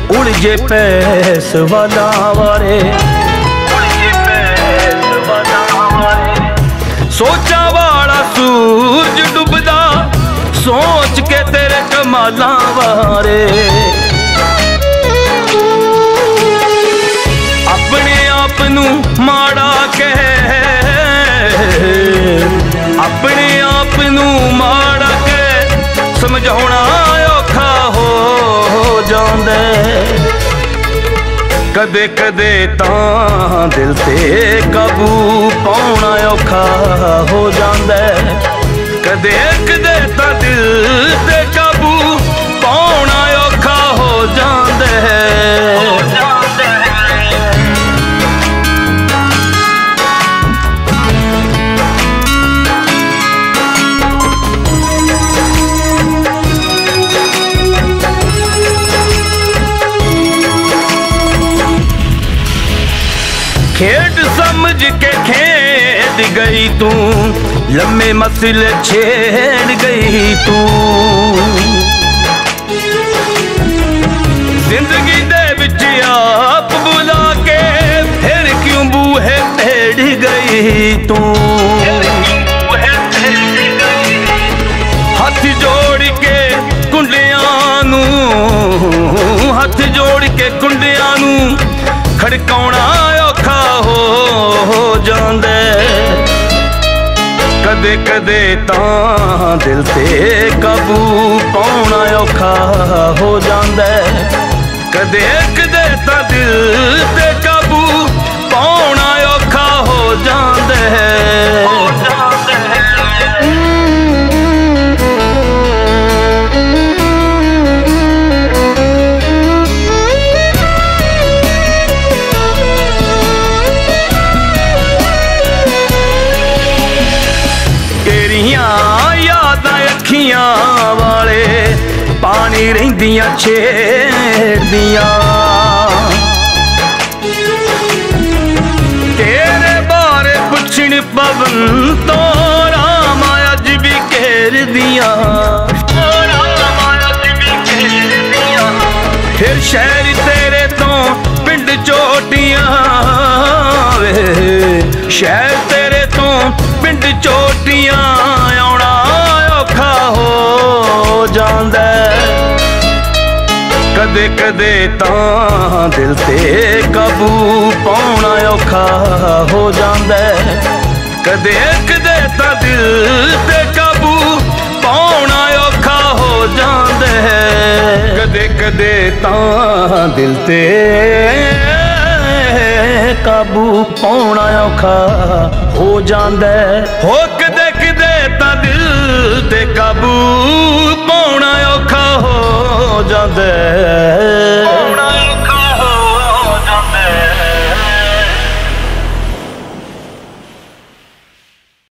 उलझे पैस वाला वारे, सोचा वाला सूरज डुबदा सोच के तेरे कमाला वारे। अपने आप नू माड़ा कह, अपने आप नू माड़ा कह समझाउणा औखा हो जांदे। कदे कदे तां दिल ते काबू पाउणा औखा हो जांदे। कदे कदे तां दिल ते काबू पाउणा औखा हो जांदे। खेड समझ के खेद गई तू, लम्बे मसले छेड़ गई तू। जिंदगी दे विच आप बुला के फिर क्यों बूहे पेड़ गई तू। हथ जोड़ के कुंडियां नू, हथ जोड़ के कुंडियां नू खड़काउणा औखा हो जांदे। कदे कदे तां दिल ते काबू पाउणा औखा हो जांदे। कदे कदे तां दिल ते काबू पाउणा औखा हो जांदे। अखियां वाले पानी रहिंदियां छेड़दियां। तेरे बारे पुछण पवन तो राम अज भी घेर दियां। फिर शहर तेरे तो पिंड चोटियां वे, शहर तेरे तो पिंड चोटियां आउणा औखा हो जांदा। कदे कदे तां दिल ते काबू पाउणा औखा हो जांदा। कदे कदे तां दिल ते काबू पाउणा औखा हो जांदा। कदे कदे तां दिल ते काबू पाउणा औखा हो जांदा। हो कदे कदे तां दिल ते काबू पाउणा औखा हो जांदा।